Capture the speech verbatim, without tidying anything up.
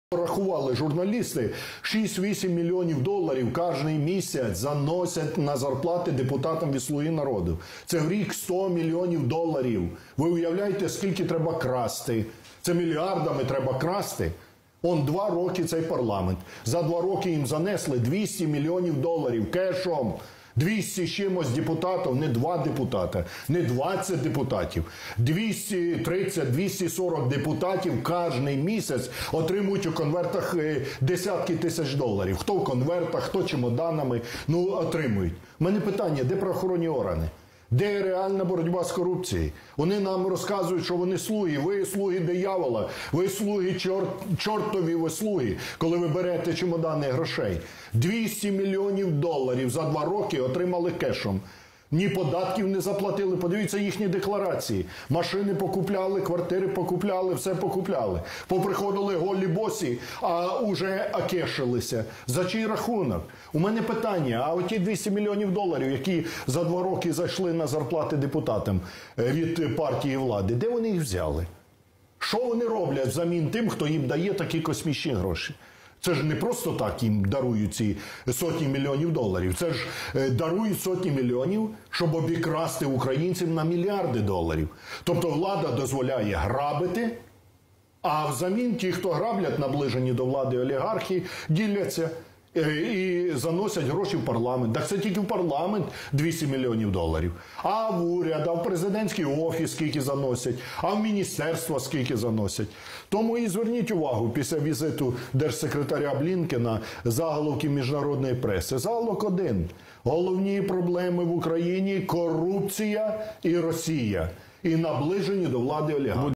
Рахували журналісти, шість-вісім мільйонів доларів кожен місяць заносять на зарплати депутатам від «Слуги народу». Це в рік сто мільйонів доларів. Ви уявляєте, скільки треба красти? Це мільярдами треба красти. Он два роки цей парламент. За два роки їм занесли двісті мільйонів доларів кешом. двісті з чимось депутатів, не два депутата, не двадцять депутатів. двісті тридцять - двісті сорок депутатів кожен місяць отримують у конвертах десятки тисяч доларів. Хто в конвертах, хто чемоданами, ну отримують. У мене питання, де правоохоронні органи? Де реальна боротьба з корупцією? Вони нам розказують, що вони слуги. Ви слуги диявола, ви слуги чорт, чортові ви слуги, коли ви берете чемодани грошей. двісті мільйонів доларів за два роки отримали кешом. Ні податків не заплатили. Подивіться їхні декларації. Машини покупляли, квартири покупляли, все покупляли. Поприходили голі босі, а уже окешилися. За чий рахунок? У мене питання, а оті двісті мільйонів доларів, які за два роки зайшли на зарплати депутатам від партії влади, де вони їх взяли? Що вони роблять взамін тим, хто їм дає такі космічні гроші? Це ж не просто так їм дарують ці сотні мільйонів доларів. Це ж дарують сотні мільйонів, щоб обікрасти українців на мільярди доларів. Тобто влада дозволяє грабити, а взамін ті, хто граблять, наближені до влади олігархи, діляться і заносять гроші в парламент. Так це тільки в парламент двісті мільйонів доларів. А в уряд, а в президентський офіс скільки заносять, а в міністерство скільки заносять. Тому і зверніть увагу після візиту держсекретаря Блінкена заголовки міжнародної преси. Заголовок один. Головні проблеми в Україні – корупція і Росія. І наближені до влади олігархи.